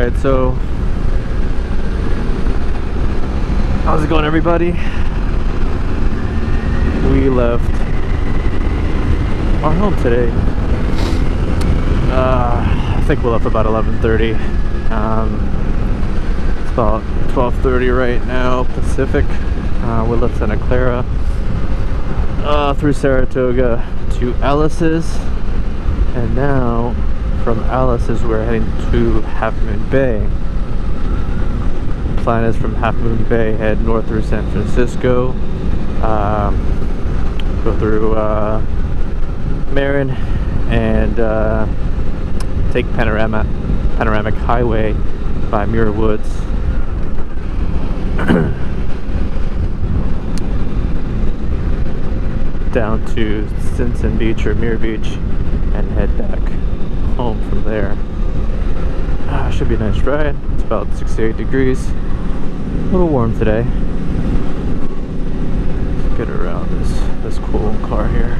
Alright, so how's it going, everybody? We left our home today. I think we left about 11:30. It's about 12:30 right now Pacific. We left Santa Clara through Saratoga to Alice's, and now from Alice's we're heading to Half Moon Bay. The plan is from Half Moon Bay head north through San Francisco, go through Marin, and take Panoramic Highway by Muir Woods. Down to Stinson Beach or Muir Beach and head back home from there. Should be a nice ride. It's about 68 degrees. A little warm today. Let's get around this cool car here.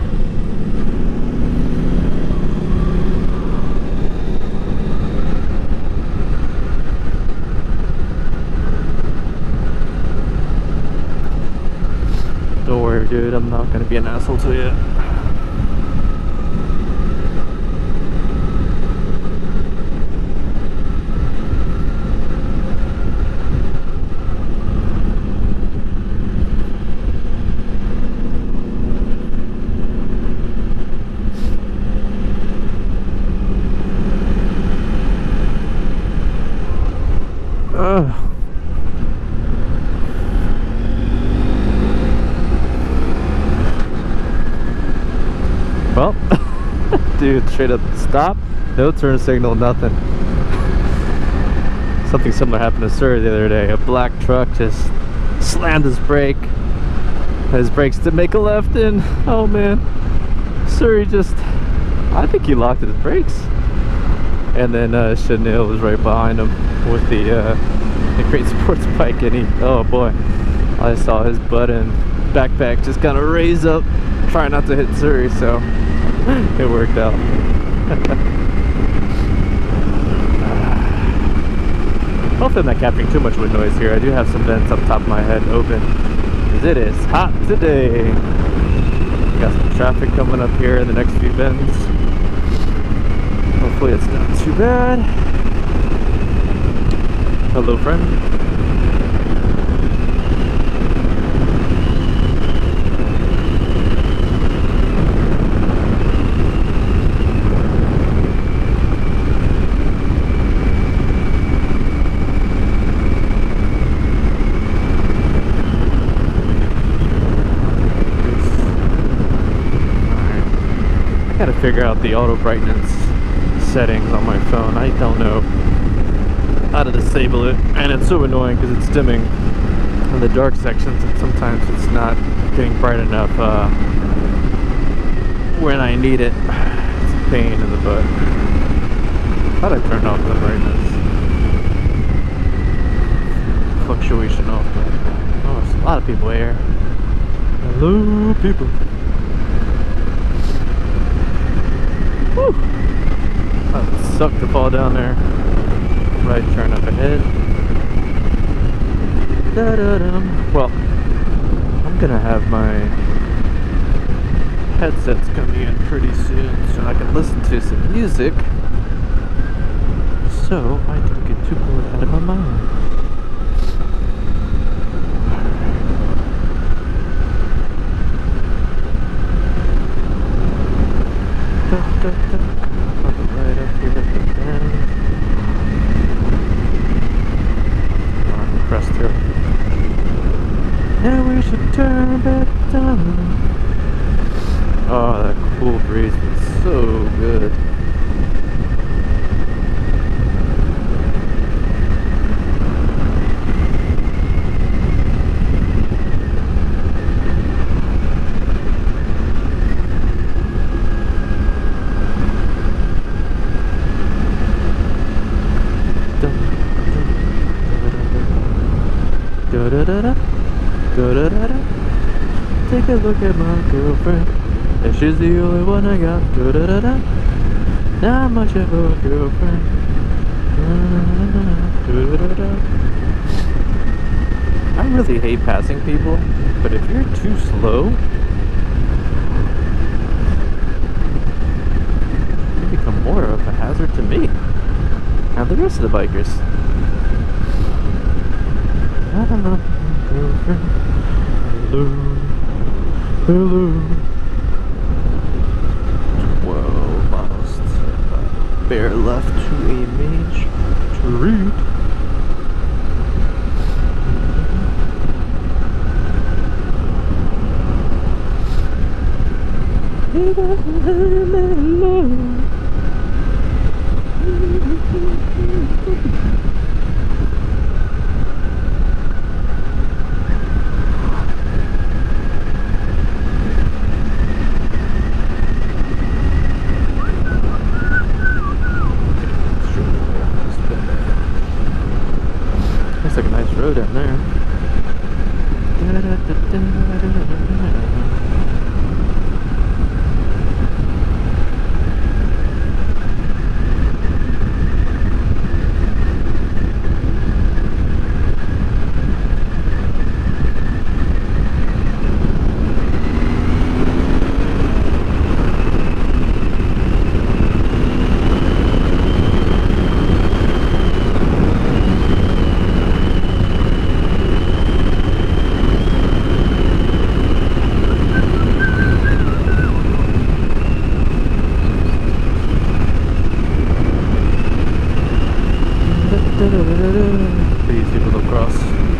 Don't worry, dude, I'm not gonna be an asshole to you. Well, dude, straight up stop, no turn signal, nothing. Something similar happened to Sir the other day. A black truck just slammed his brake. His brakes to make a left in. Oh man, Sir, I think he locked his brakes. And then Chanel was right behind him with the Great Sports bike, and oh boy, I saw his butt and backpack just kind of raise up, trying not to hit Surrey, so it worked out. Hopefully I'm not capturing too much wind noise here. I do have some vents up top of my head open, because it is hot today. Got some traffic coming up here in the next few bends. Hopefully it's not too bad. Hello, friend. I gotta figure out the auto brightness settings on my phone. I don't know how to disable it, and it's so annoying because it's dimming in the dark sections, and sometimes it's not getting bright enough when I need it. It's a pain in the butt. Thought I turned off the brightness fluctuation off. Oh, there's a lot of people here. Hello, people. Woo! That would suck to fall down there. Right turn up ahead. Da-da-dum. Well, I'm gonna have my headsets coming in pretty soon so I can listen to some music, so I don't get too bored out of my mind. Right up here at the bend. Crest here. Now we should turn back down. Oh, that cool breeze was so good. Take a look at my girlfriend, and she's the only one I got. Not much of a girlfriend. I really hate passing people, but if you're too slow, you become more of a hazard to me and the rest of the bikers. Hello, hello. 12 miles to bear left to a mage treat. Looks like a nice road down there. Please, people don't cross.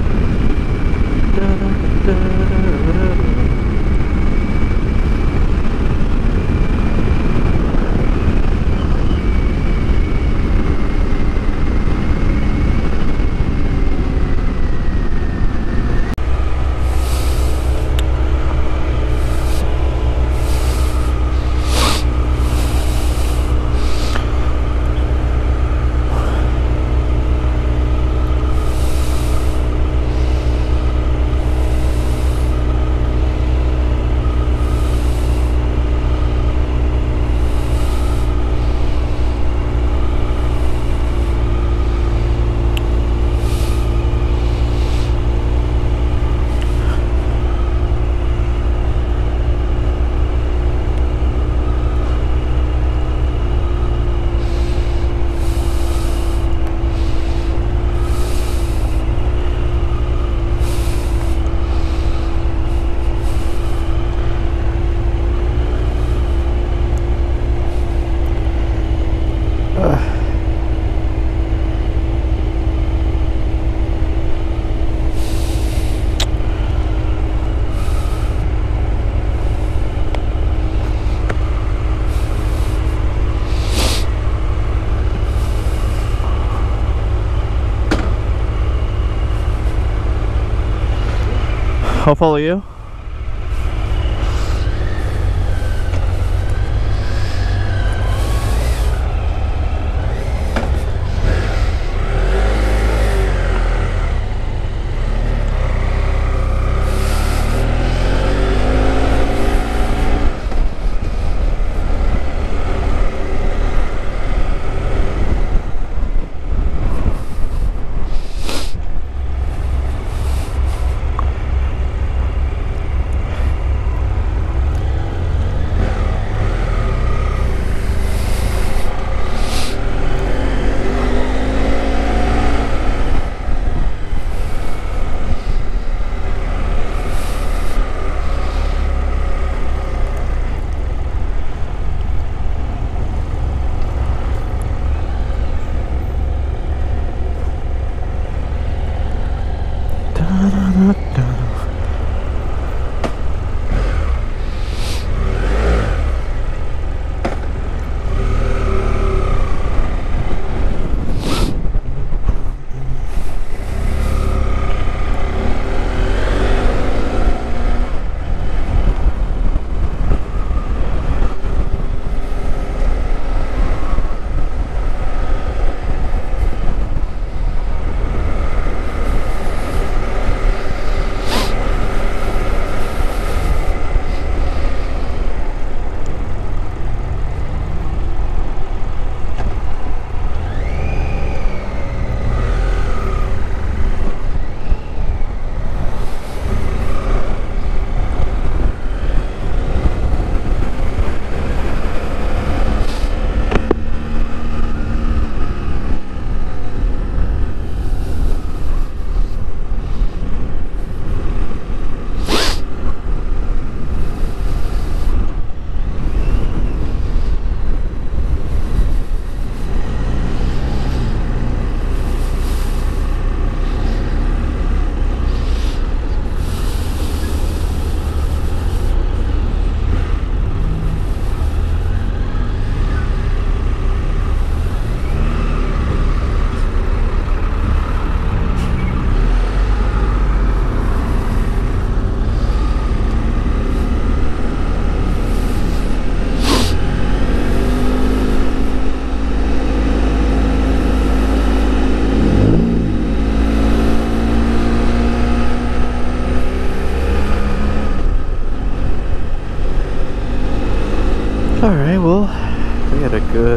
I'll follow you.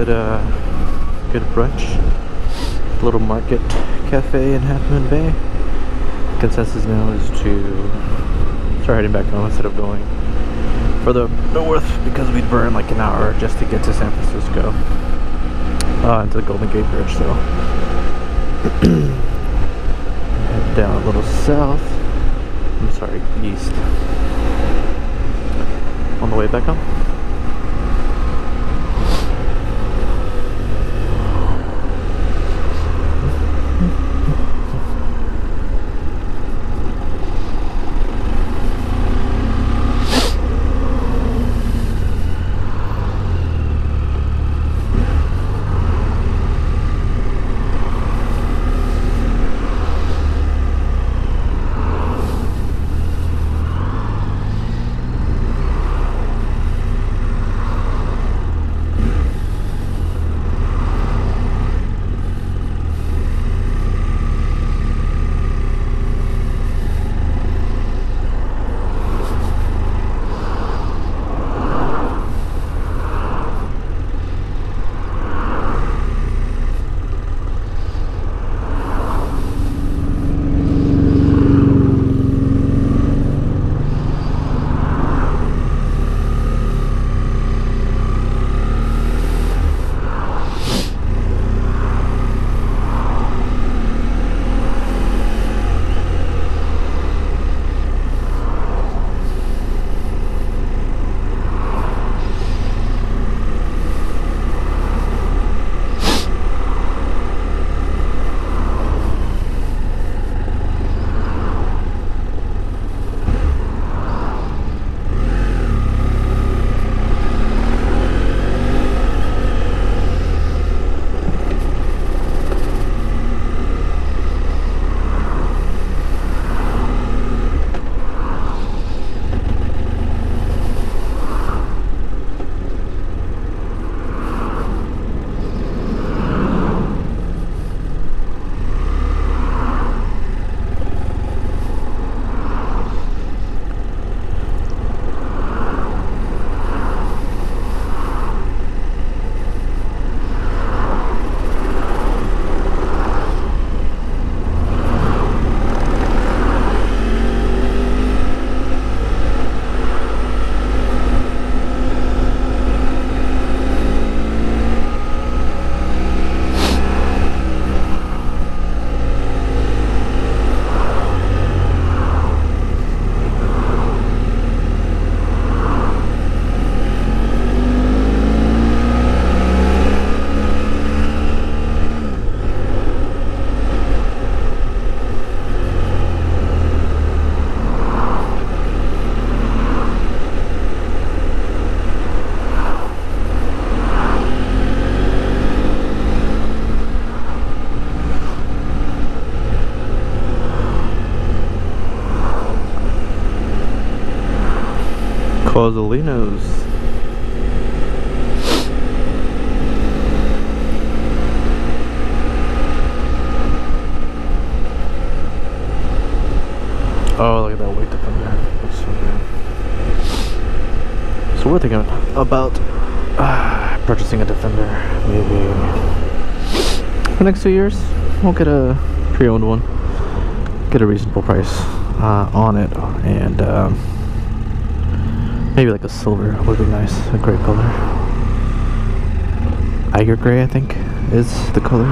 good brunch. Little market cafe in Half Moon Bay. Consensus now is to start heading back home instead of going further north, because we'd burn like an hour just to get to San Francisco, into the Golden Gate Bridge. So head down a little south. I'm sorry, east. On the way back home. Cozolinos. Oh, look at that weight defender. That's so good. So we're thinking about purchasing a defender, maybe for the next 2 years. We'll get a pre-owned one, get a reasonable price on it, and maybe like a silver would be nice, a gray color. Iger gray, I think, is the color.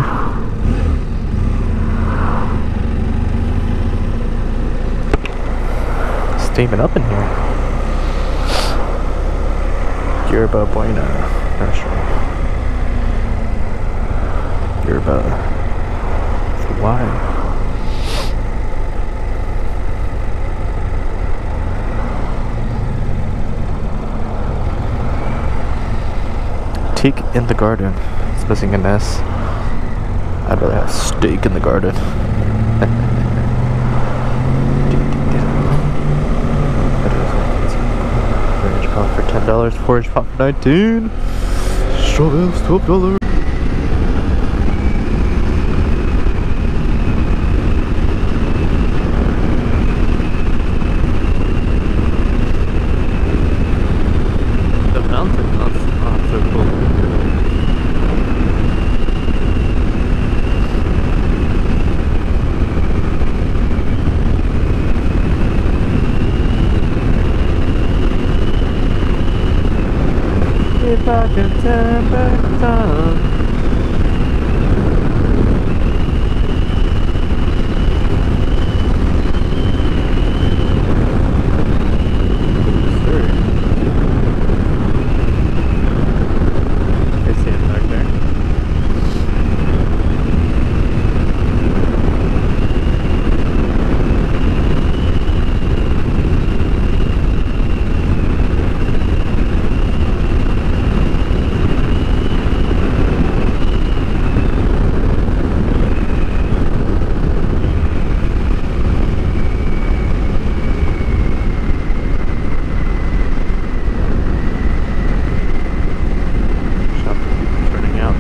Steaming up in here. Yerba Buena Nursery. Yerba. Why? Teak in the garden. It's missing an S. I'd rather have steak in the garden. Orange pop for $10. Orange pop for $19. Strawberries $12.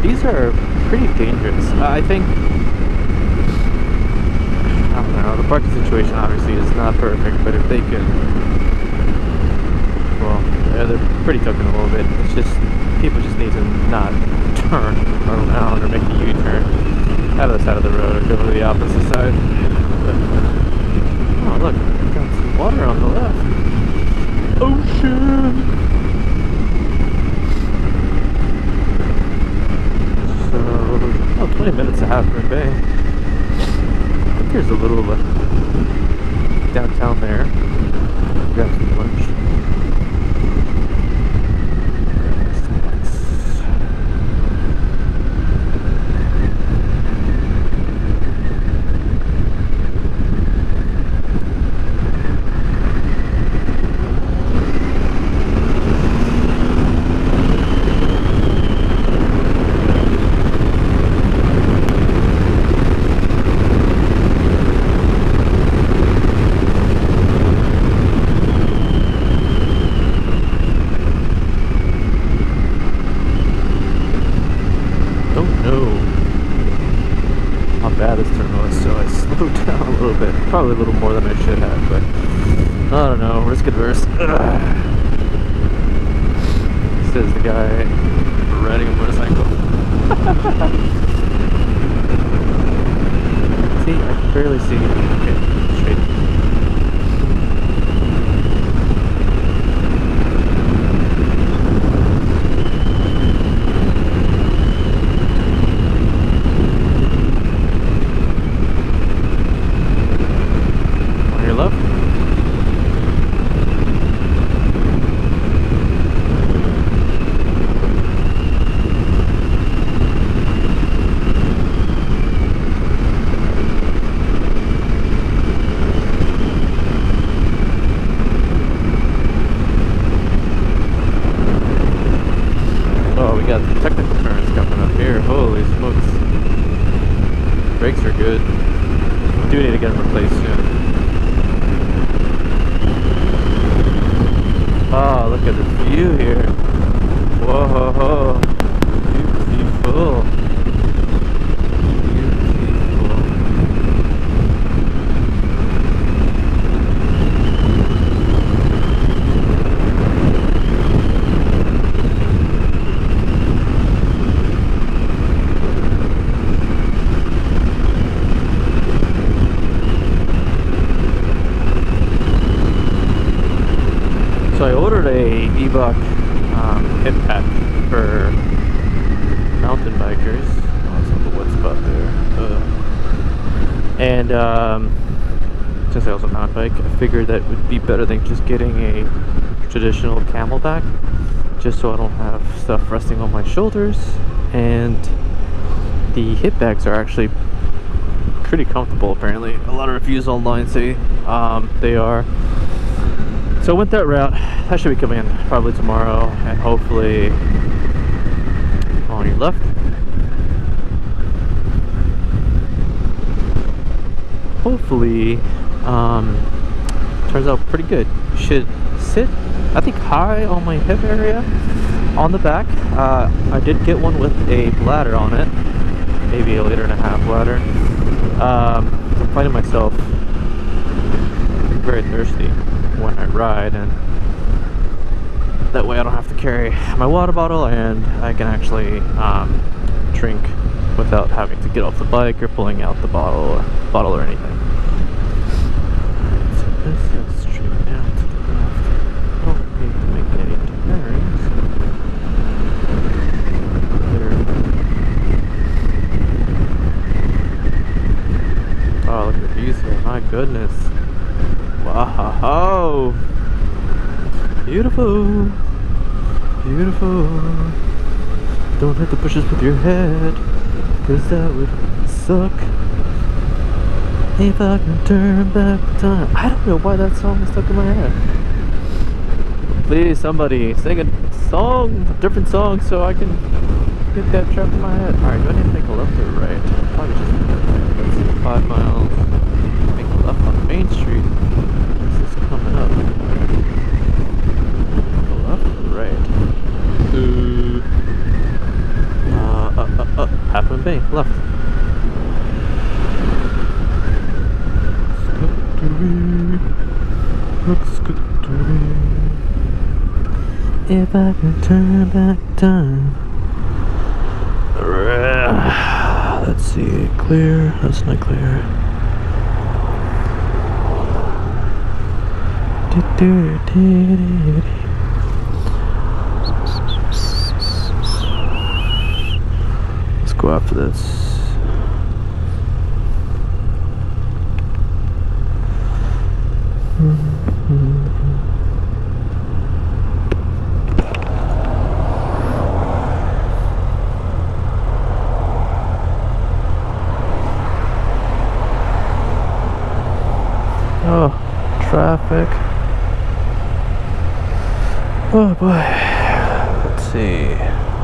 these are pretty dangerous. I think, I don't know, the parking situation obviously is not perfect, but if they can, well, yeah, they're pretty token a little bit. It's just, people just need to not turn around or make a U-turn out of the side of the road or go to the opposite side. But, oh look, got some water on the left. Ocean! So, 20 minutes to Half Moon Bay. I think there's a little downtown there. Grab some lunch. Probably a little more than I should have, but I don't know, risk adverse. Says the guy riding a motorcycle. See, I can barely see. Okay, straight. Brakes are good. Do need to get them replaced soon. Oh, look at the view here. Whoa, beautiful. So I ordered a Evoque hip pack for mountain bikers. Oh, it's on the wood spot there. And since I also mountain bike, I figured that would be better than just getting a traditional Camelback, just so I don't have stuff resting on my shoulders. And the hip bags are actually pretty comfortable, apparently. A lot of reviews online say they are. So I went that route. That should be coming in probably tomorrow, and hopefully on your left. Hopefully, turns out pretty good. Should sit, I think, high on my hip area on the back. I did get one with a bladder on it, maybe a 1.5 liter bladder. I'm finding myself very thirsty when I ride, and that way I don't have to carry my water bottle, and I can actually drink without having to get off the bike or pulling out the bottle or anything. So this is straight down to the left. Don't need to make any turns. Oh, look at the views here, my goodness. Wow, beautiful, beautiful. Don't hit the bushes with your head, cause that would suck. If I can turn back time. I don't know why that song is stuck in my head. Please, somebody sing a song, a different song, so I can get that trapped in my head. Alright, do I need to make a left or right? Probably just make a right. Let's see, 5 miles. Make a left on Main Street. Coming up. Go left or right? Harassment Bay, left. Looks good to me. If I could turn back time. Let's see, clear. That's not clear. Let's go after this. Oh, traffic. Oh boy. Let's see.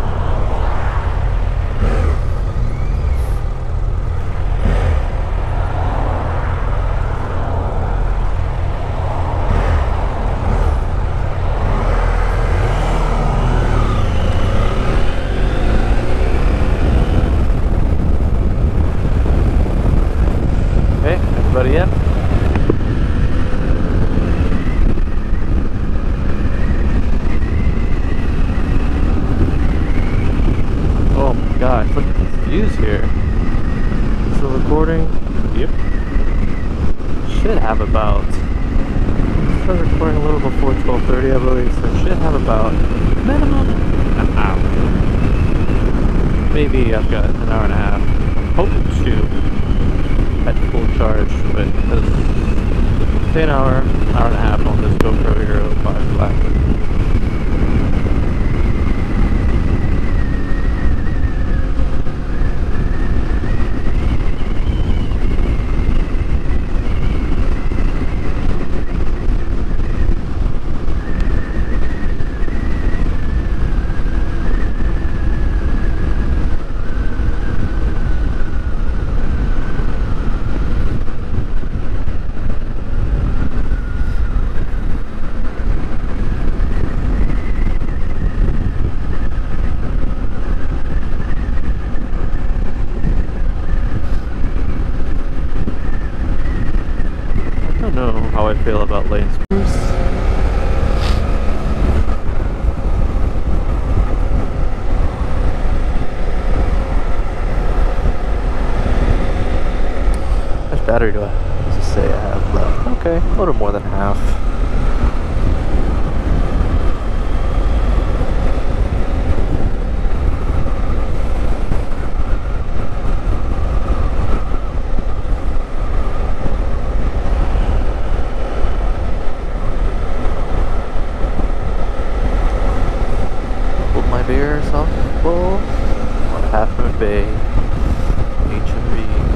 Okay, everybody in? Gosh, look at these views here. Still recording? Yep. Should have about... Started recording a little before 12:30, I believe, so should have about minimum an hour. Maybe I've got an hour and a half. I'm hoping to at full charge, but say an hour and a half on this GoPro Hero 5 Black. How I feel about lane spruce. How much battery do I just say I have left? Okay, a little more than half. Beer softball on Half Moon Bay, HMB.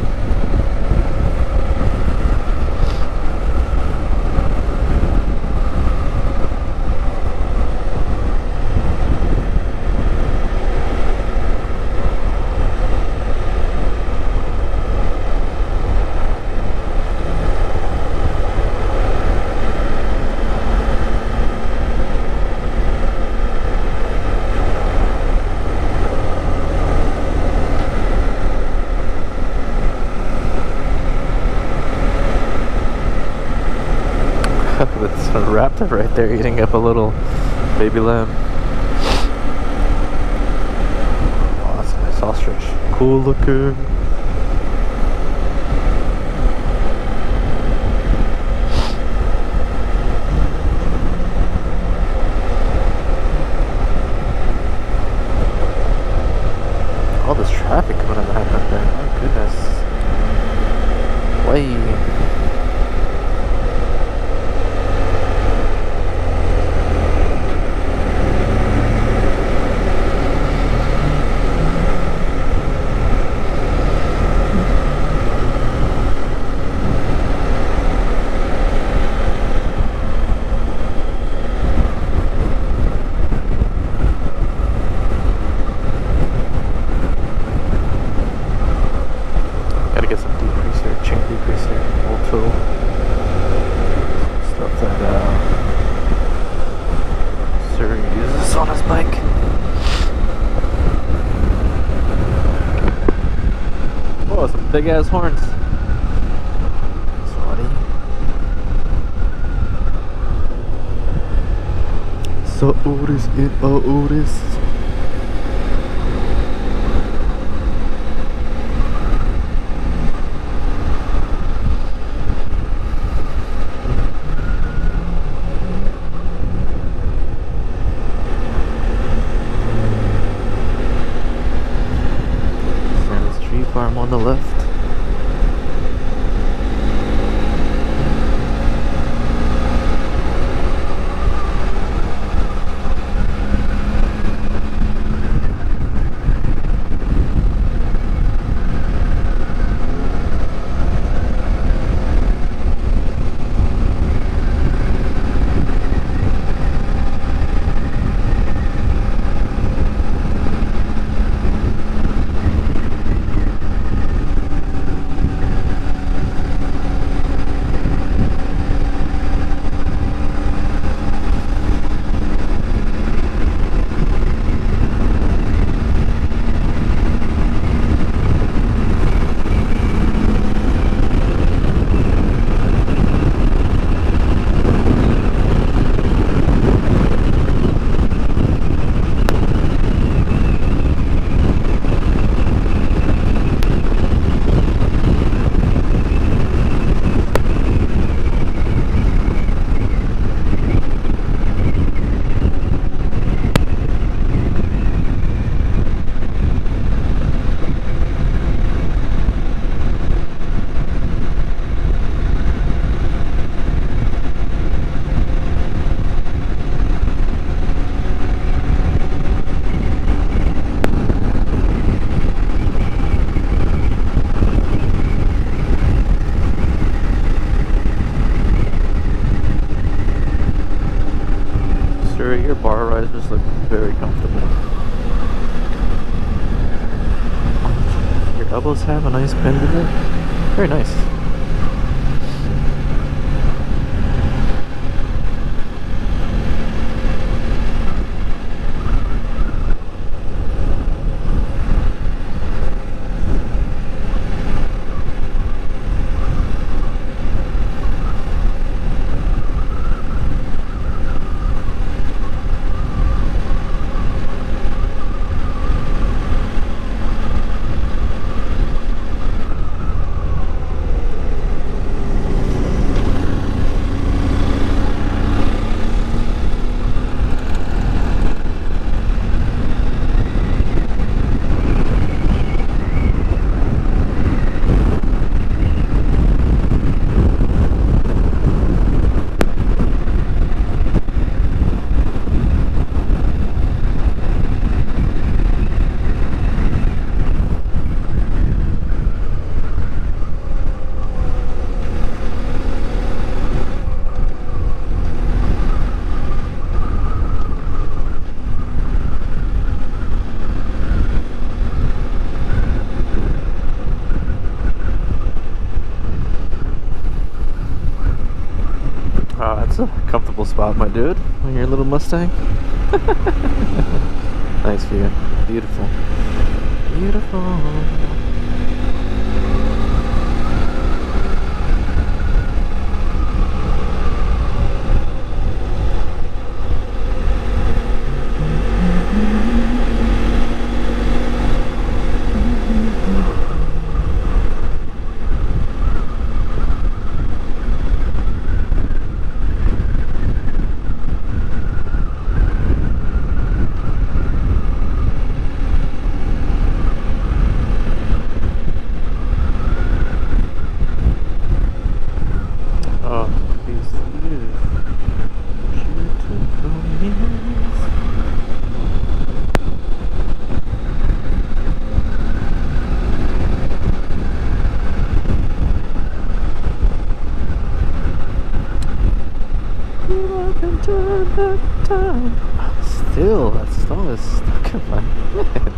That's a raptor right there eating up a little baby lamb. Oh, that's a nice ostrich. Cool looking. All this traffic coming on the highway there. My goodness. Way. Gotta get some decreaser, chain decreaser, ultra big ass horns. Sorry. So Otis in Otis. Farm on the left. Your bar risers look very comfortable. Your elbows have a nice bend in it. Very nice. That's a comfortable spot, my dude, on your little Mustang. Nice view. Beautiful. Beautiful. Still, that song is stuck in my head.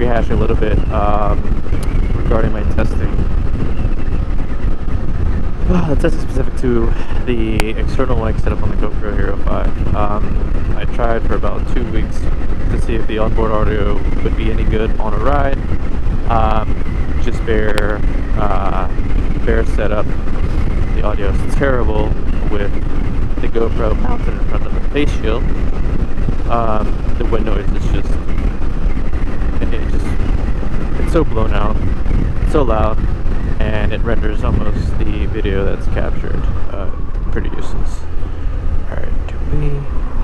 rehashing a little bit regarding my testing. The test is specific to the external mic setup on the GoPro Hero 5. I tried for about 2 weeks to see if the onboard audio would be any good on a ride. Just bare setup. The audio is terrible with the GoPro mounted in front of the face shield. The wind noise is just, it's so blown out, so loud, and it renders almost the video that's captured pretty useless. Alright, do we...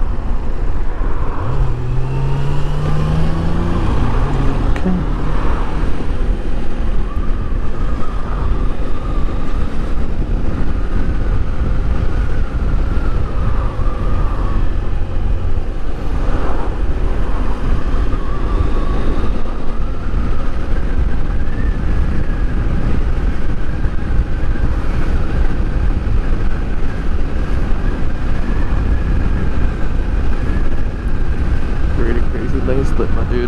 lane split, my dude.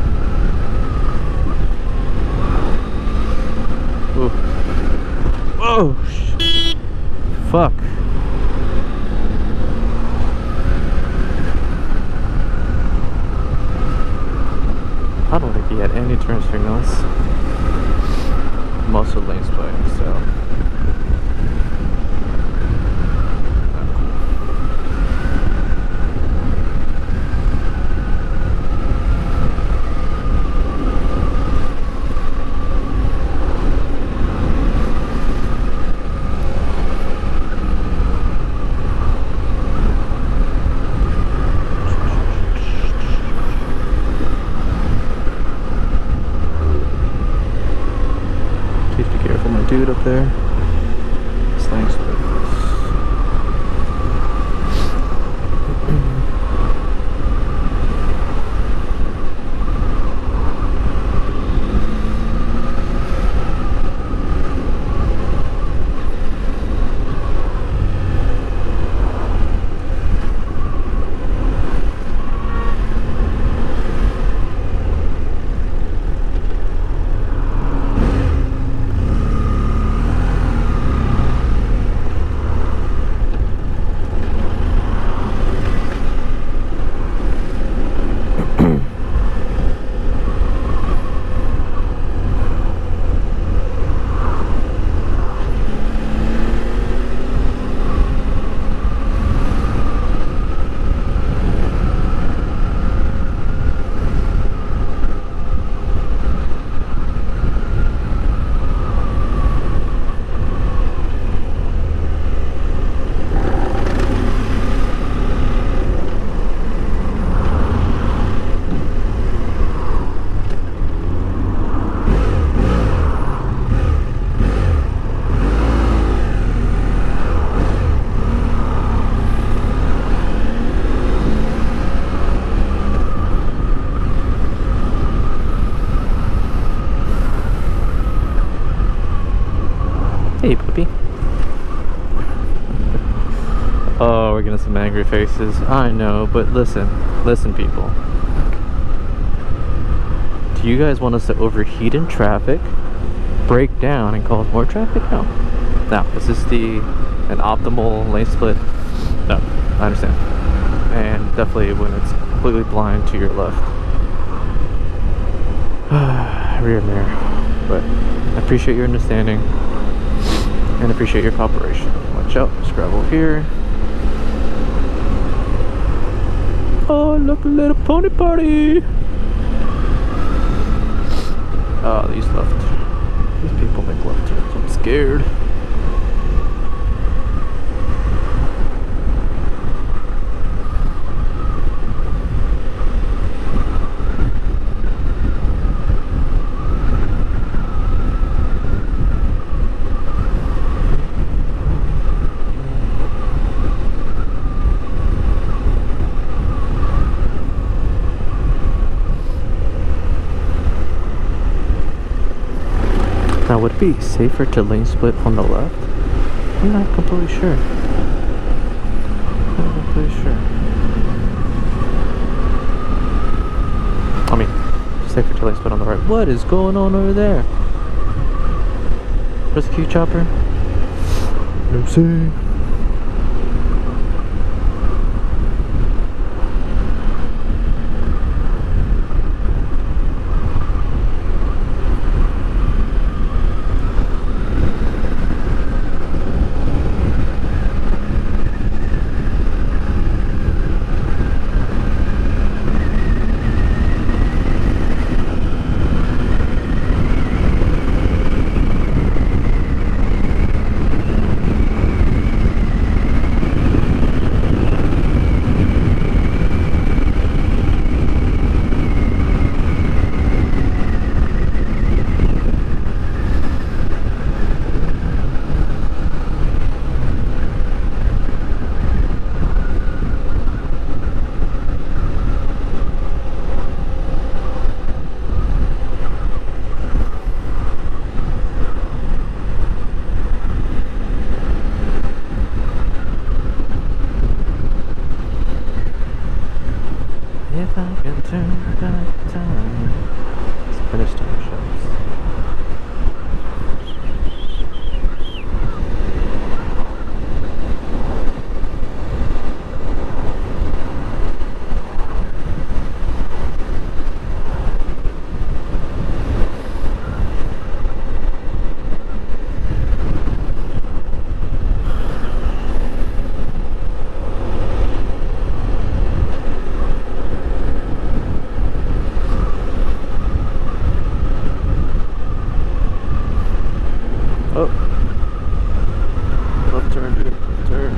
Whoa. Whoa! Fuck. I don't think he had any turn signals. Most of the lane splitting, so. Dude up there. Slang split. Hey, puppy. Oh, we're getting some angry faces. I know, but listen, people. Do you guys want us to overheat in traffic, break down, and cause more traffic? No. Now, is this an optimal lane split? No, I understand. And definitely when it's completely blind to your left. Rear mirror. But I appreciate your understanding. And appreciate your cooperation. Watch out, there's gravel here. Oh, look, a little pony party! Oh, these left. These people make left turns. I'm scared. Now, would it be safer to lane split on the left? I'm not completely sure. I mean, Safer to place, but on the right. What is going on over there? Rescue chopper. Lucy. If I can turn back time. Let's finish time shows. Oh, left turn, dude, left turn.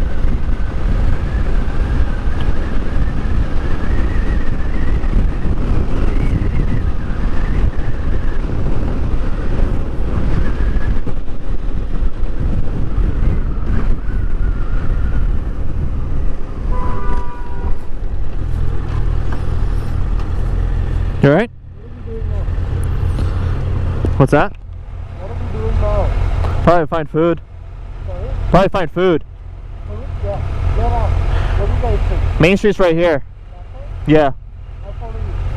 You alright? What's that? Probably find food. Sorry? Probably find food. Yeah. Where are? What do you guys think? Main Street's right here. Yeah. I'll follow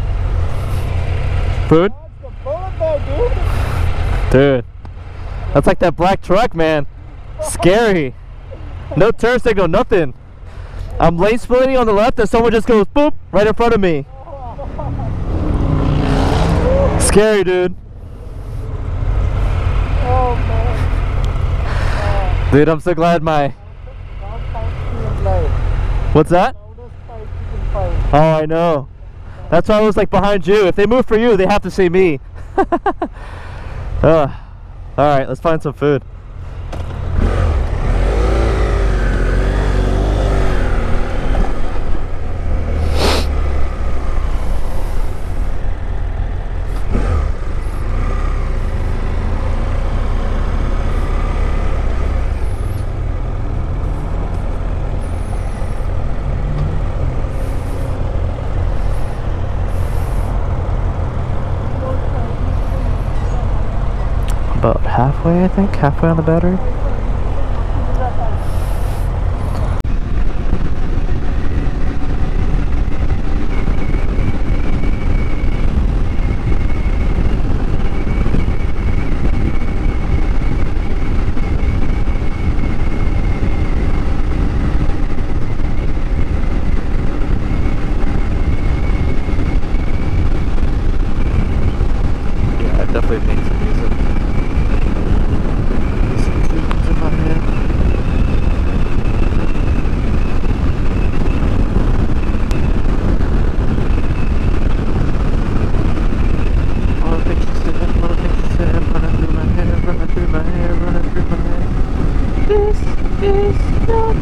you. Food? That's the bullet there, dude. Dude. That's like that black truck, man. Scary. No turn signal, nothing. I'm lane splitting on the left and someone just goes boop right in front of me. Scary, dude. Oh man. Dude, I'm so glad my... What's that? Oh, I know. That's why I was like behind you. If they move for you, they have to see me. Alright, let's find some food. About halfway, I think. Halfway on the battery. Yeah, I definitely need some music. This is not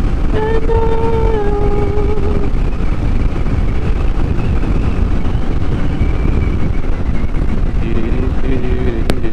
enough.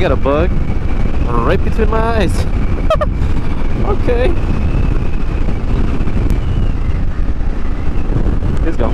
got a bug right between my eyes. Okay. He's gone.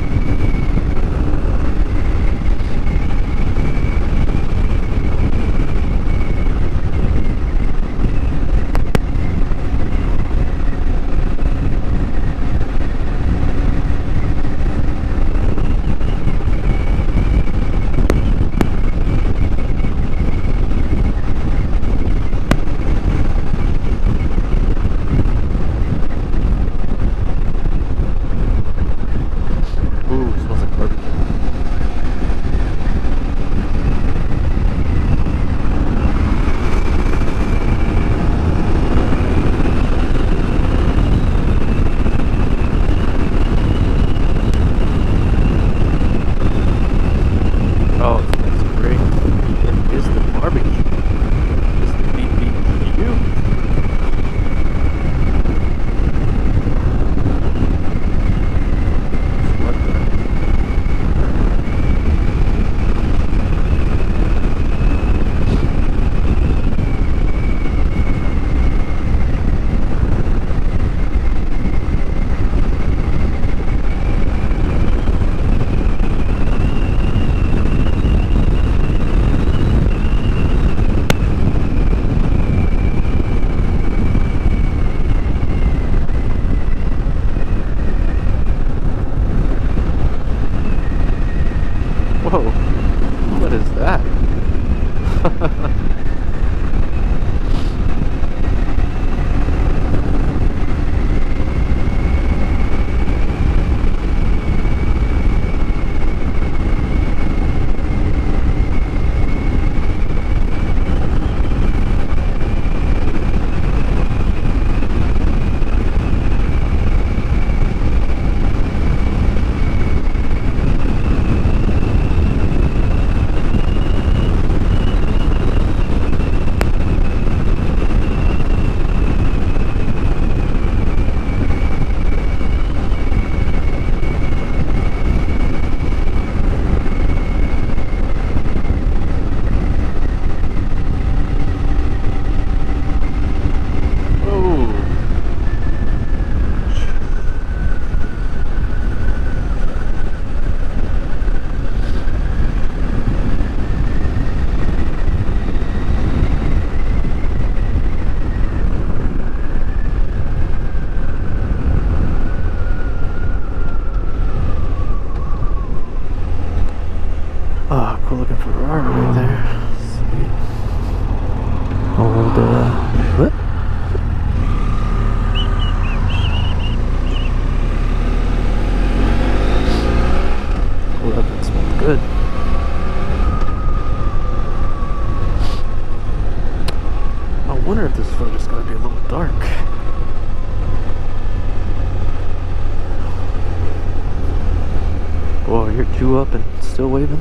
You up and still waving?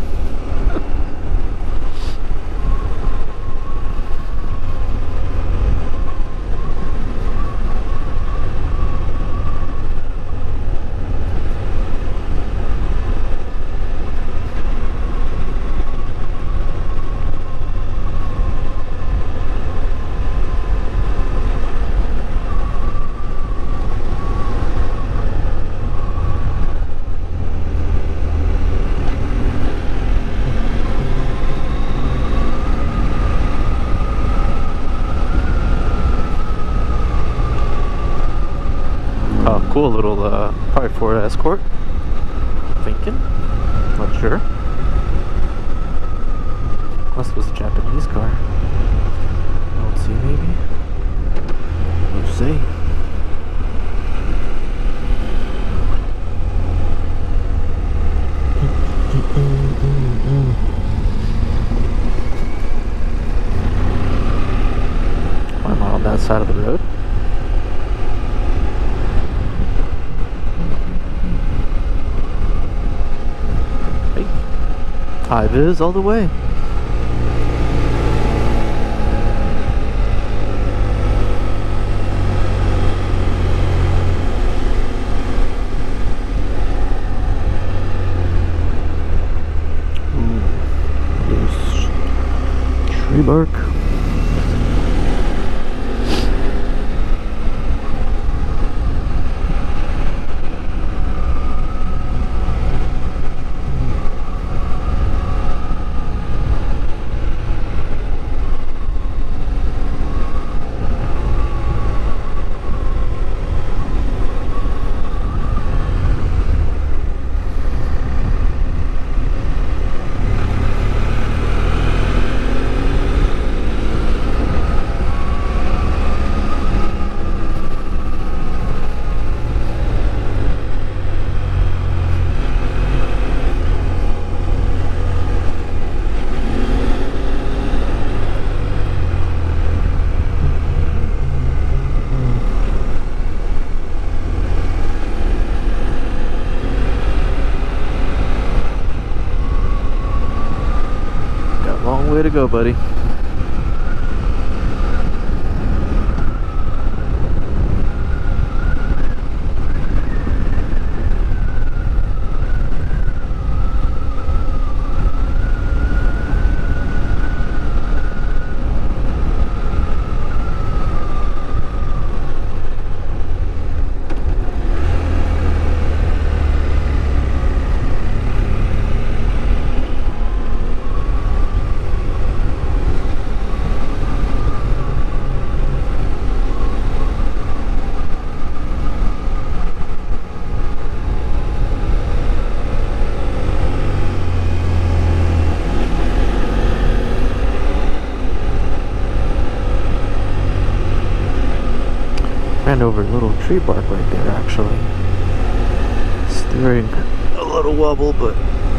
Cool little, probably Ford Escort. Thinking, not sure. Unless it was a Japanese car. I don't see, maybe. We'll see. Why am I on that side of the road? High vis all the way. Tree bark. Way to go, buddy. Ran over a little tree bark right there, actually. Steering a little wobble, but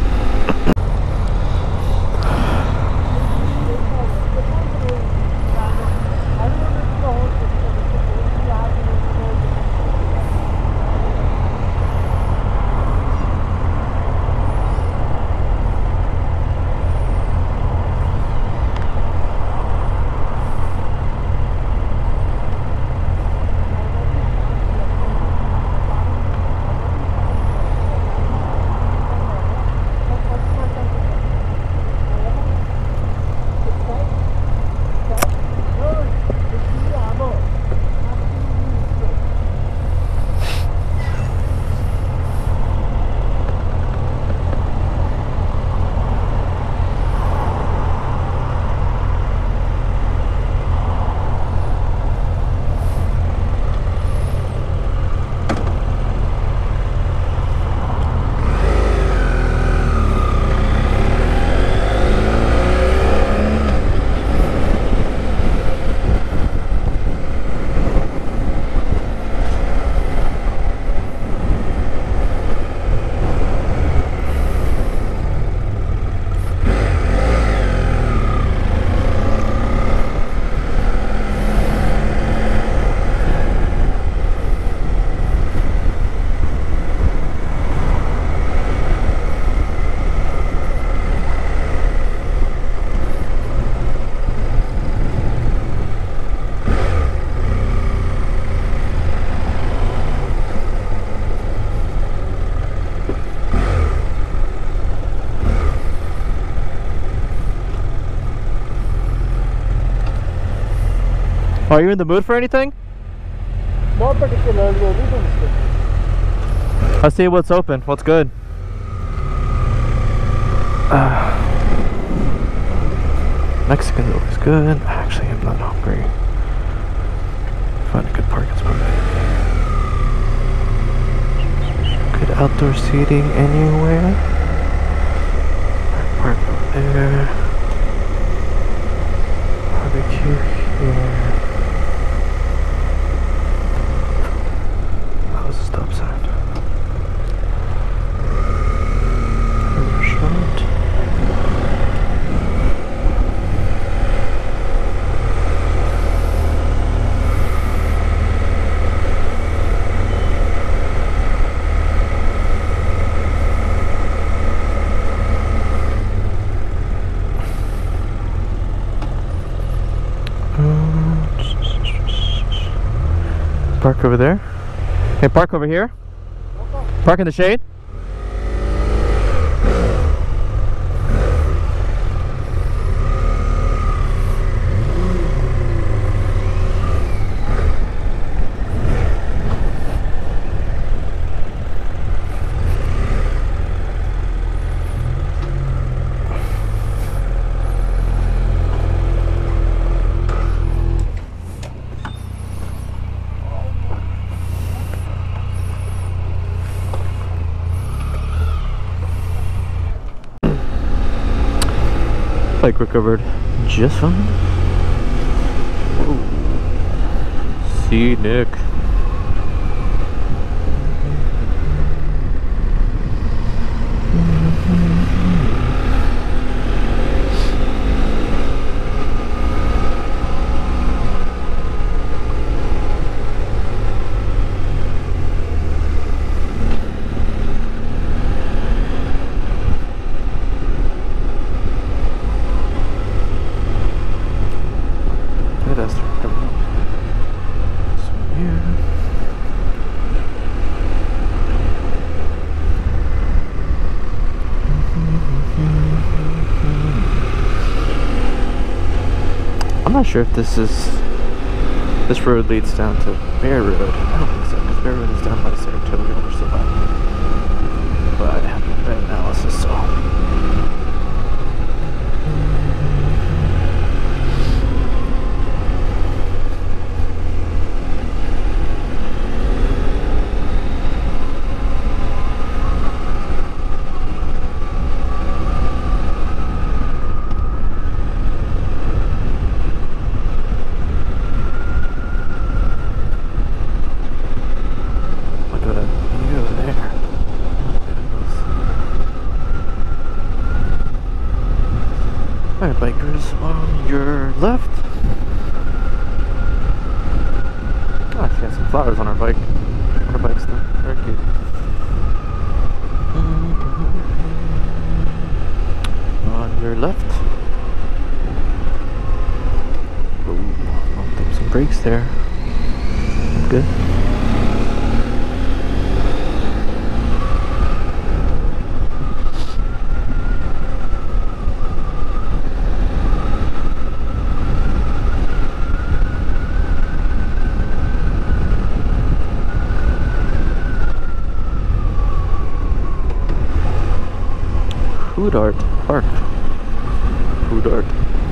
are you in the mood for anything? Not particularly, only the mistake. Let's see what's open. What's good? Mexican's always good. Actually, I'm not hungry. Find a good parking spot. Good outdoor seating anywhere. Park over there. Barbecue here. How's the stop sign? Restaurant. Park over there. Okay, park over here. Park in the shade. Bike recovered just fine. Whoa. See Nick. I'm not sure if this road leads down to Bear Road. I don't think so, because Bear Road is down by Saratoga or something. But I haven't read analysis, so. Alright, bikers on your left. Oh, she has some flowers on her bike. On her bike still. Very cute. On your left. Ooh, bumped up some brakes there. Good. Hoodart Park. Hoodart.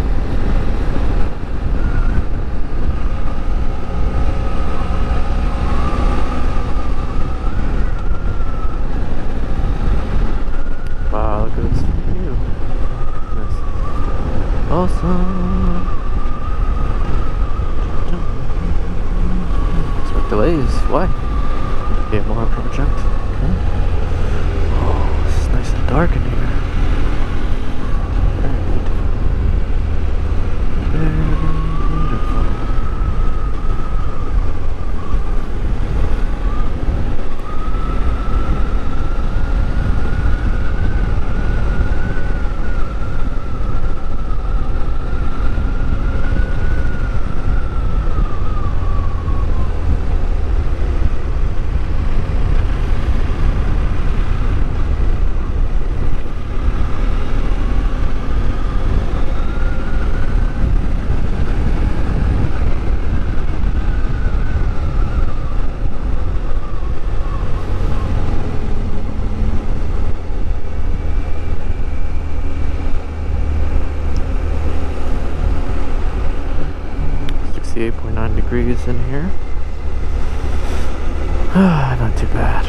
Wow, look at this view. Nice. Awesome. Expect delays. Why? BMR project. Okay. Oh, it's nice and dark in here. Degrees in here. Not too bad.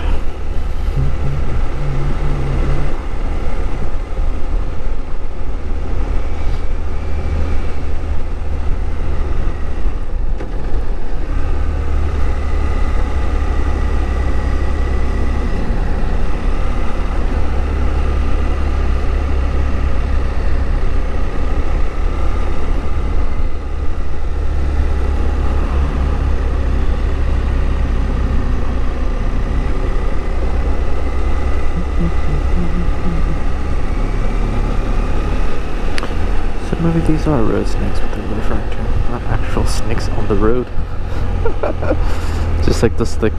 Maybe these are road snakes, what they're referring to. Not actual snakes on the road. Just like the slick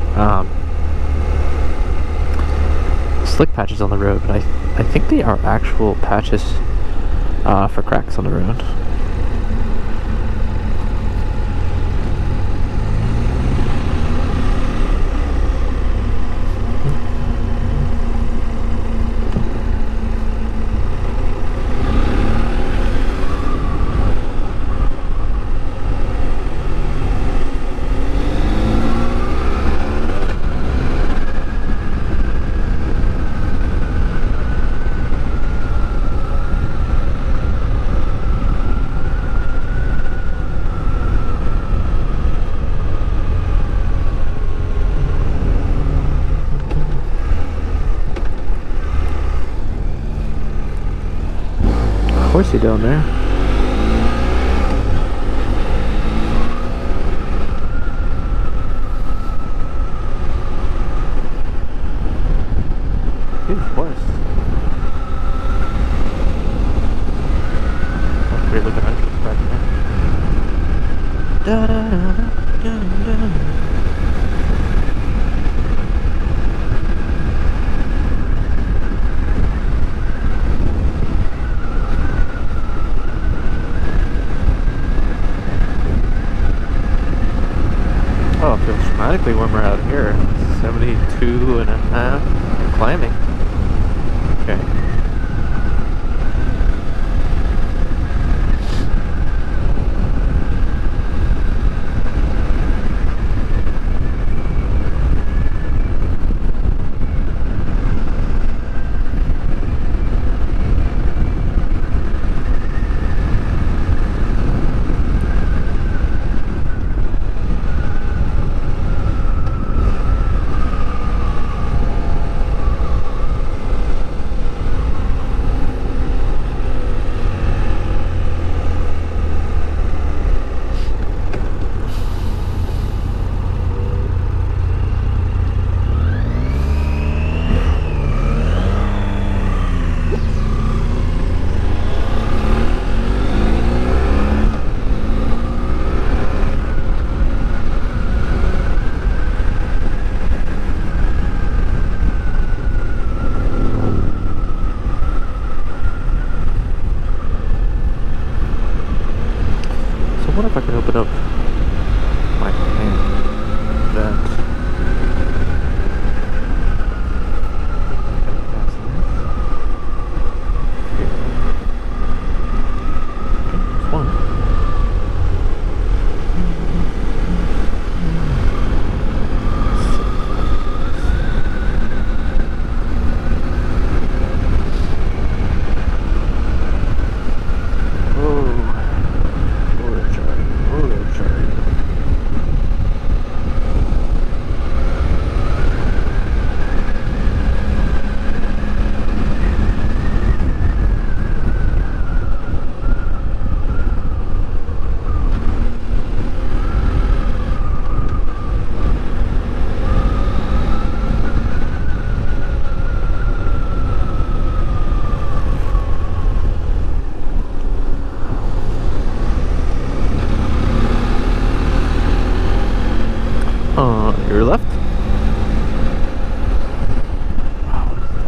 patches on the road, but I think they are actual patches for cracks on the road. horsey down there. Huge horse. That's a great looking entrance back there. Da, da, da, da, da, da. Oh, it feels dramatically warmer out here. 72 and a half and climbing. Okay. What if I could open up my hand? That. Your left? Wow, what is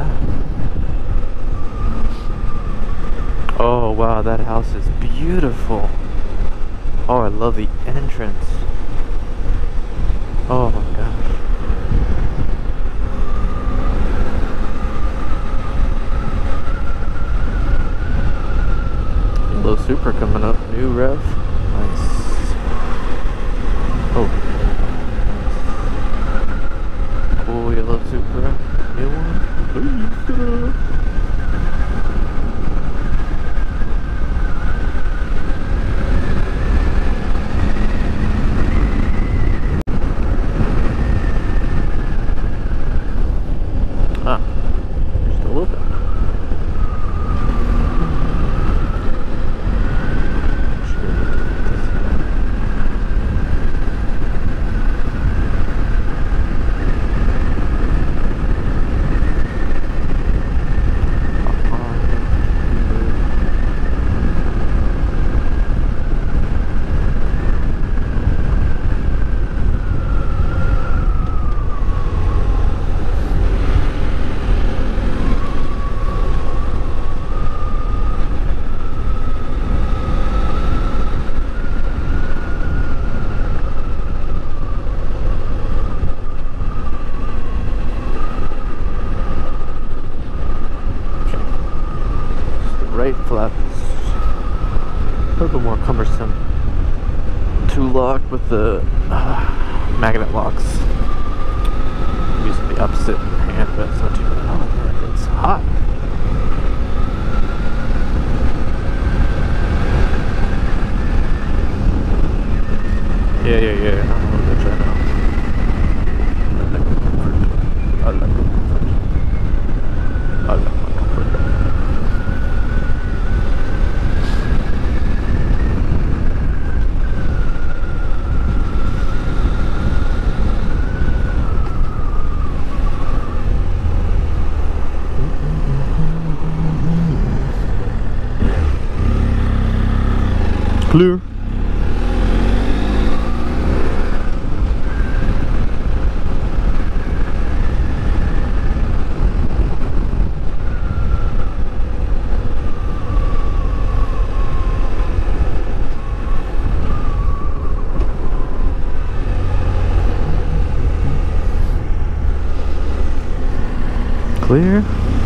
that? Oh wow, that house is beautiful. Oh, I love the entrance. Oh my gosh. Yellow Supra coming up, new rev. Nice. Oh. Oh, Yellow Supra, new one. Ah, you're still open. Right flap is a little bit more cumbersome to lock with the magnet locks. I'm using the opposite hand, but it's not too bad. Oh man, it's hot. Yeah. I'm gonna try now. I like comfort. Clear. Clear.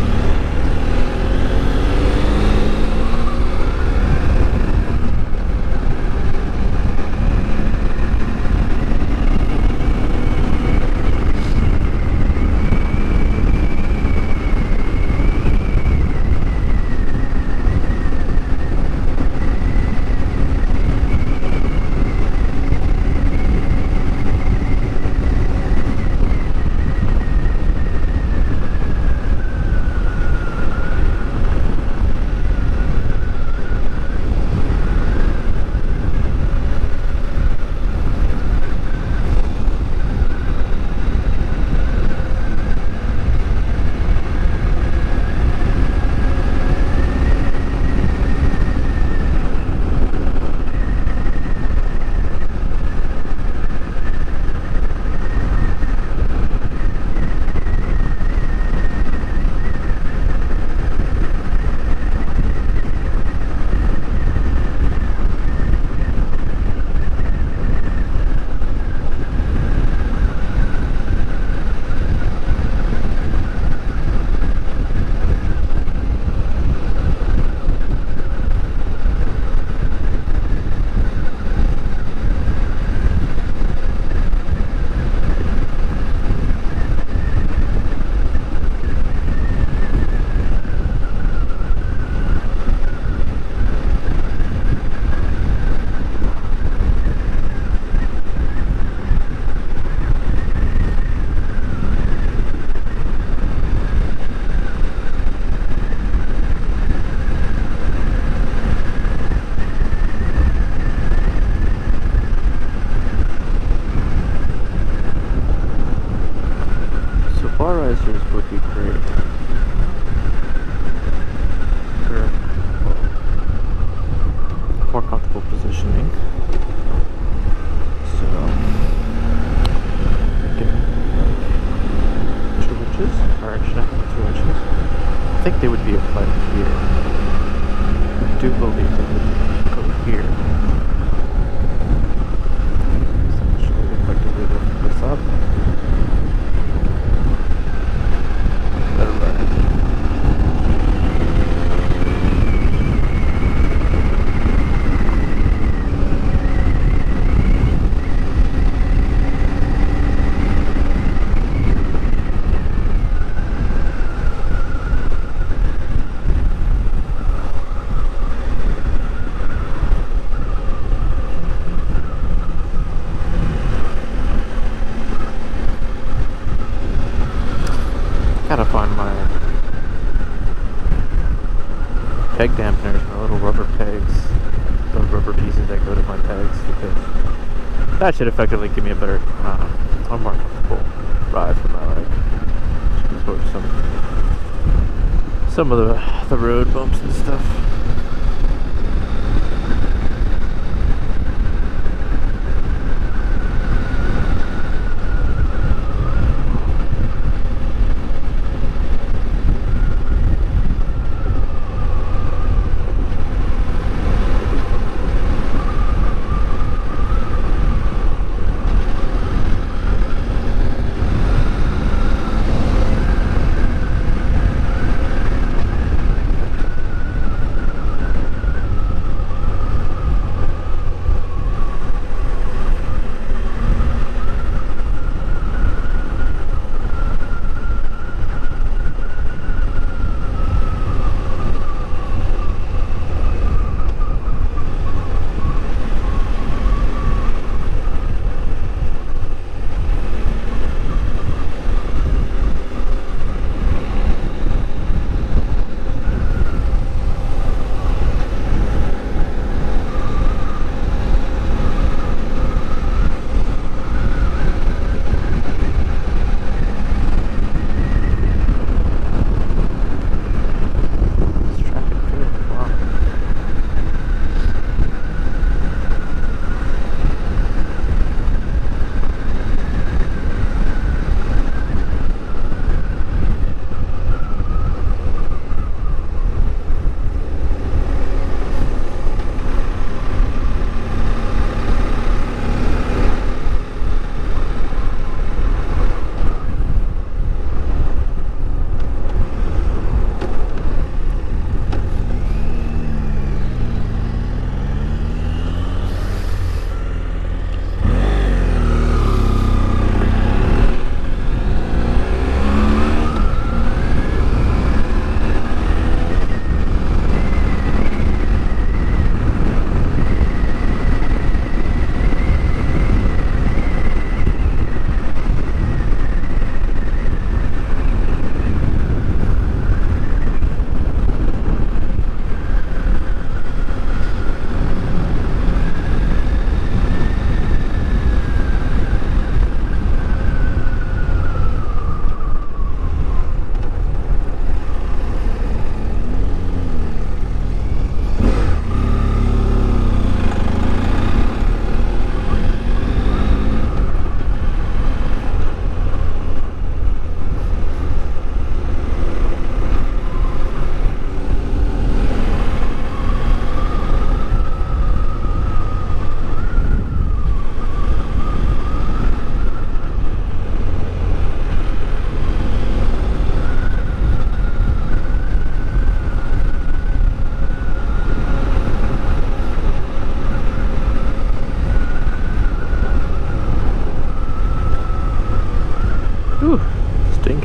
Would be great. For more comfortable positioning. So get like 2 inches, or actually not 2 inches. I think they would be applied here. I do believe they would go here. Essentially, effectively lift this up. Gotta find my peg dampeners, my little rubber pegs, the rubber pieces that go to my pegs, because that should effectively give me a better, a more comfortable ride for my leg. Just absorb some of the road bumps and stuff.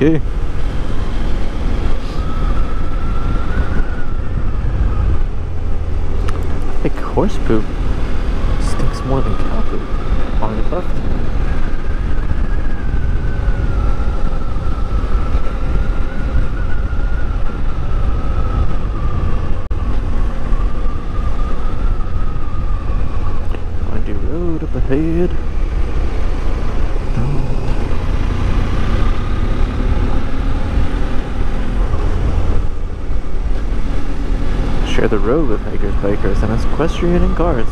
Okay. I think horse poop stinks more than cow poop. On your left. Windy road up ahead. Share the road with hikers, bikers, and equestrian and cars.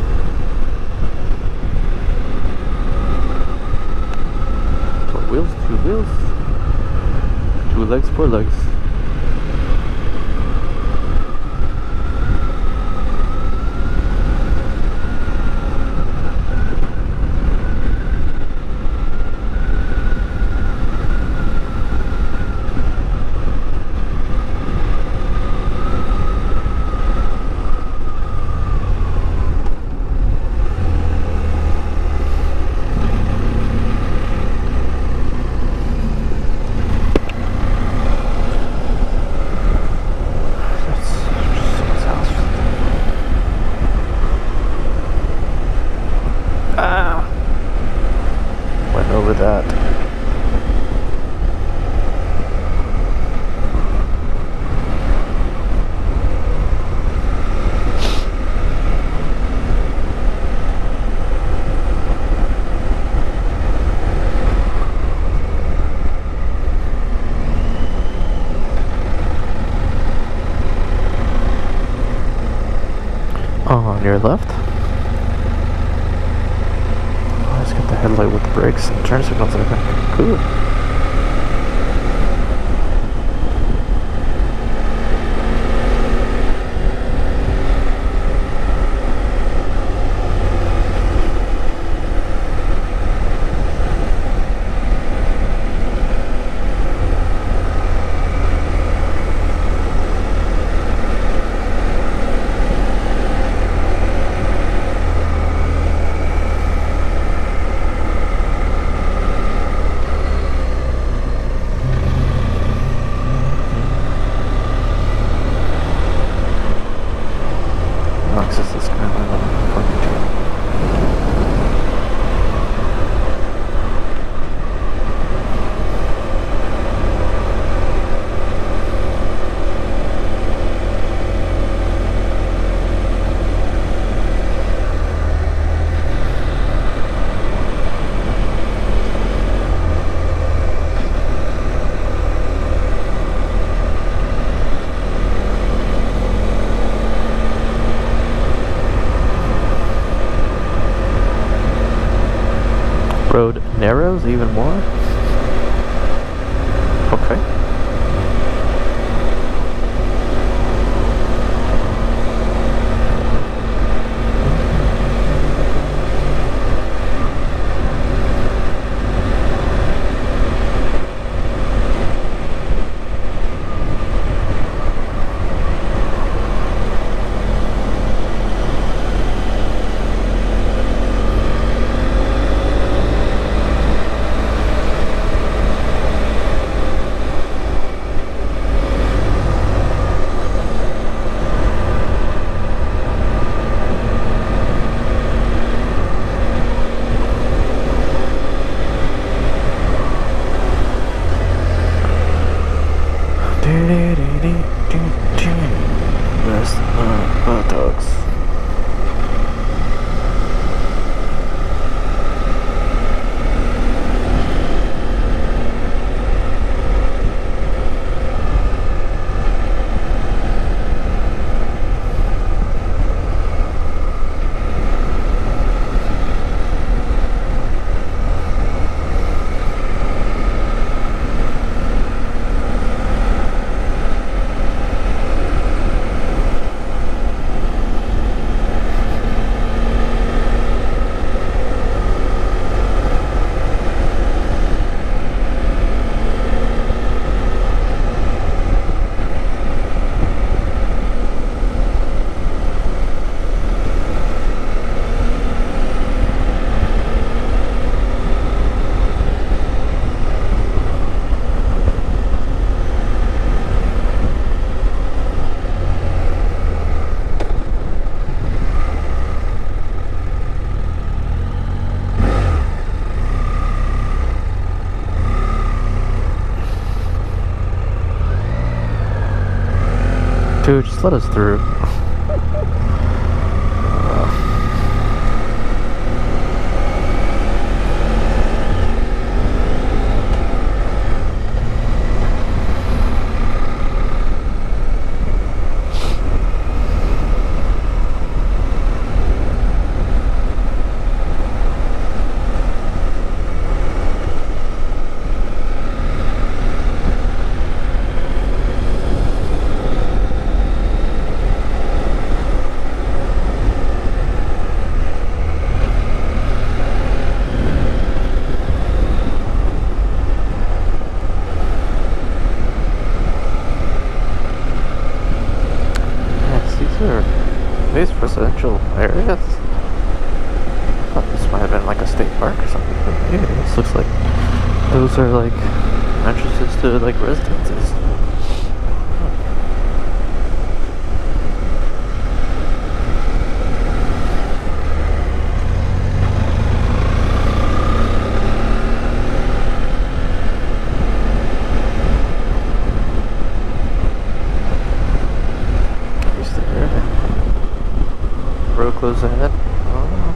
Four wheels, two wheels. Two legs, four legs. Over that. On your left. Headlight with the brakes and turn signals, I think. Cool. Access this kind of furniture. Road narrows even more? Okay. just let us through. These residential areas. I thought this might have been like a state park or something, but maybe this looks like those are like entrances to like residences. Road close ahead. Oh.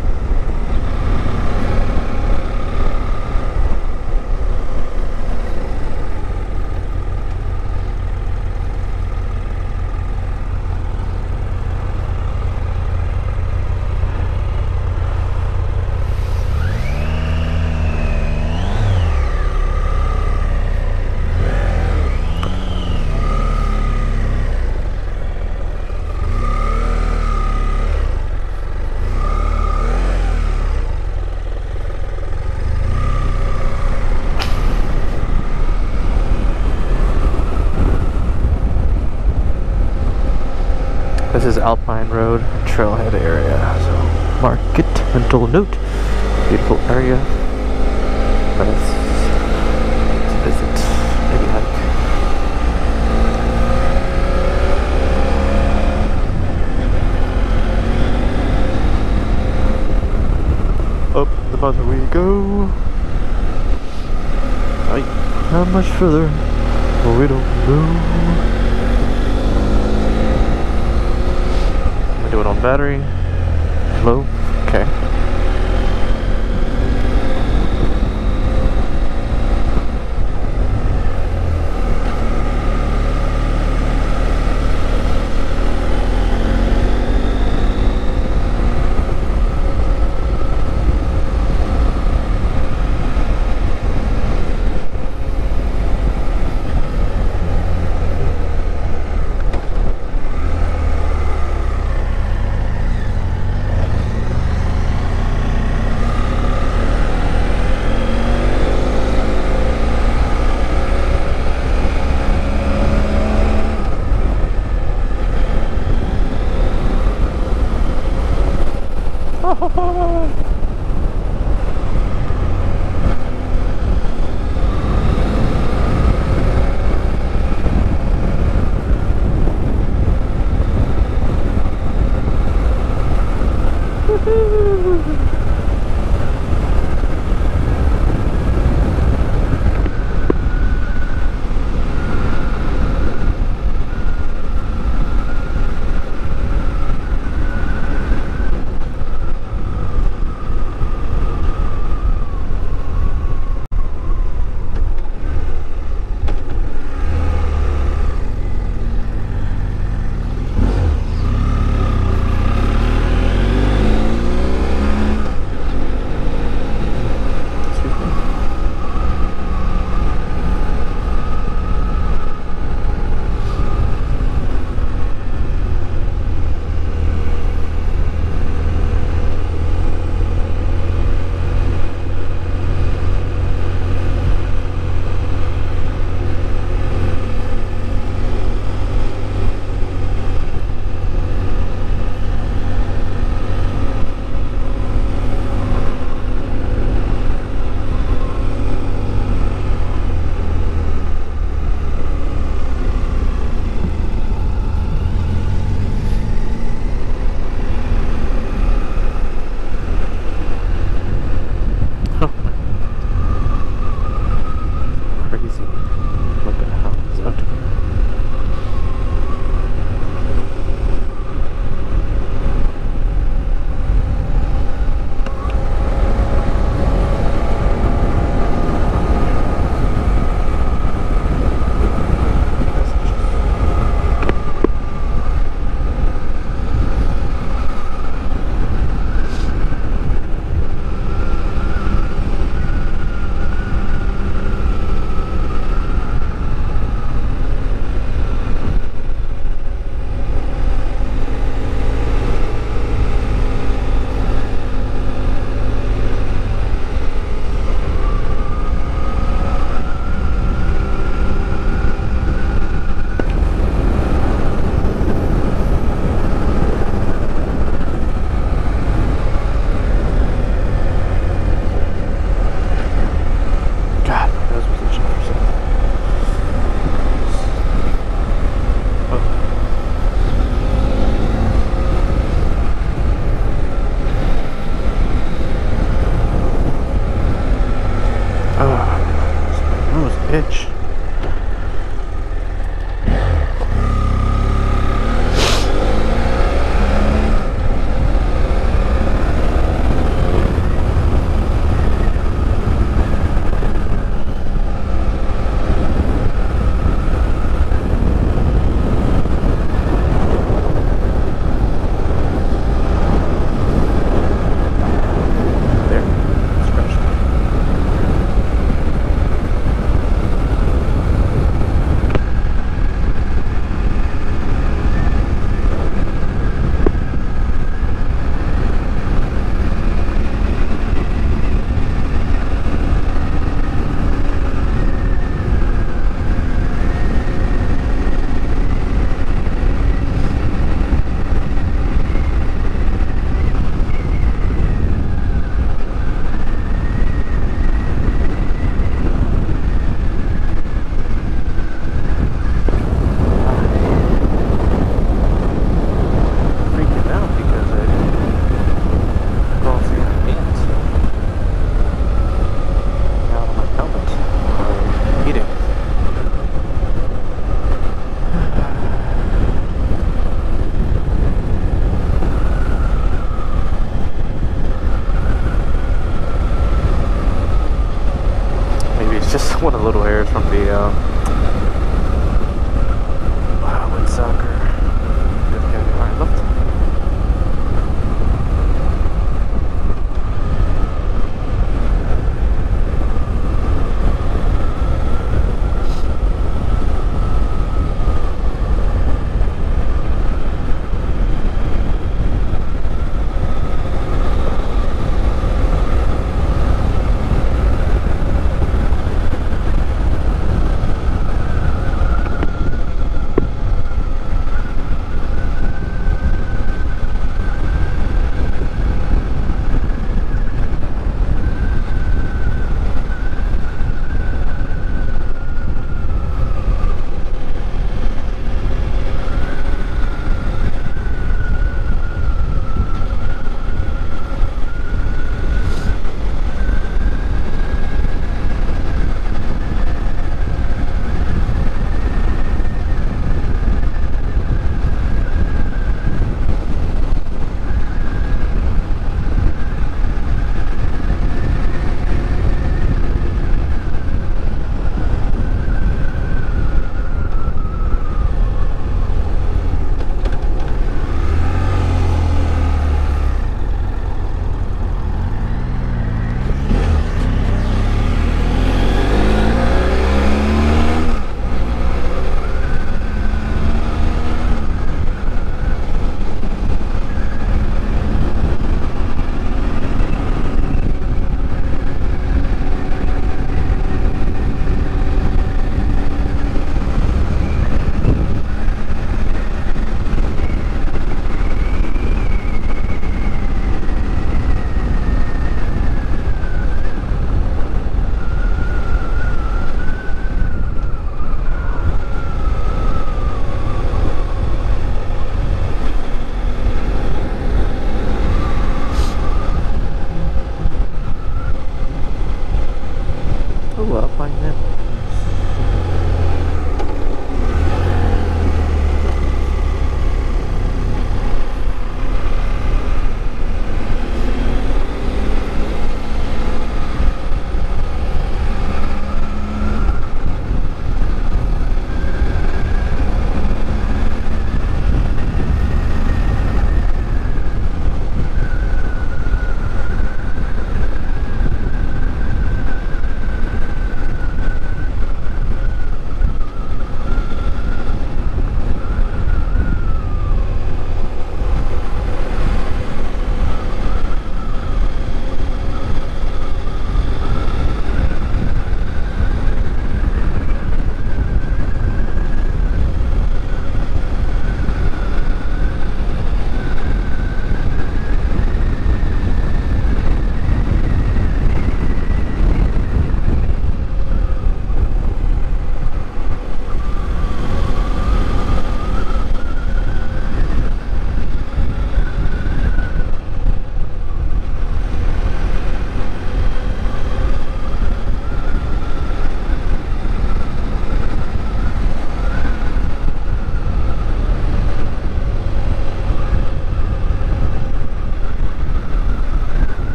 This is Alpine Road, trailhead area. So, mark it, mental note. Beautiful area. Let's visit, maybe hike. Up the mountain we go. How much further? Well, we don't know. Do it on battery. Low. Okay.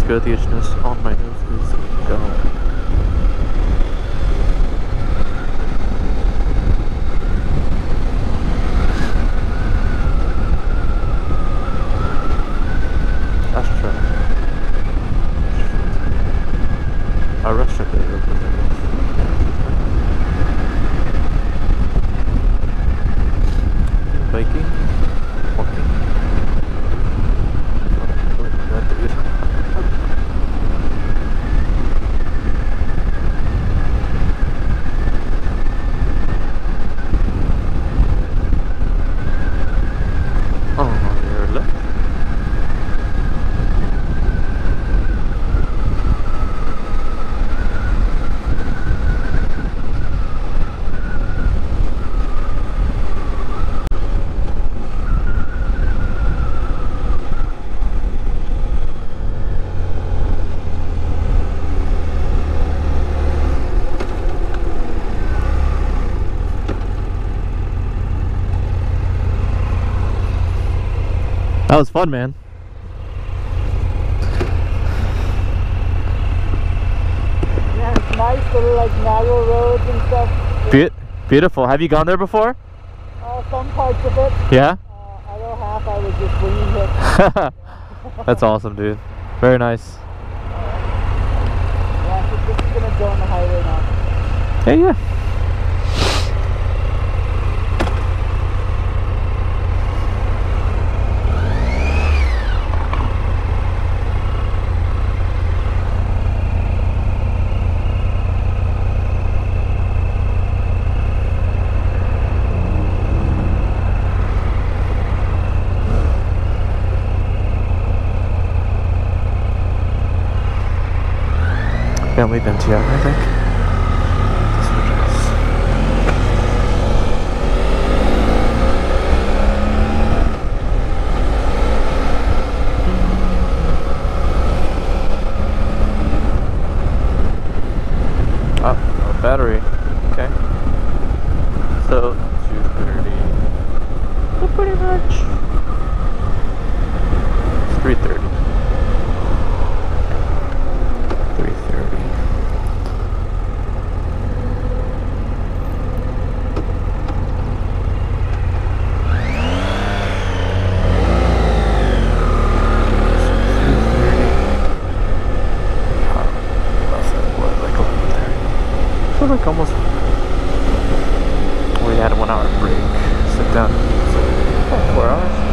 good. The itchiness on my nose is gone. A restaurant they represent. Biking? Walking? That dude. Oh, your left. That was fun, man. Yeah, it's nice little like narrow roads and stuff. Beautiful. Have you gone there before? Some parts of it. Yeah? Other half I was just winging it. That's awesome, dude. Very nice. Yeah, so this is gonna go on the highway now. Yeah, yeah. Family been to yet, I think. Oh, no battery. Okay. So 2:30. So pretty much. It's 3:30. 3:30. Like almost, we had a 1 hour break, sit down, so 4 hours.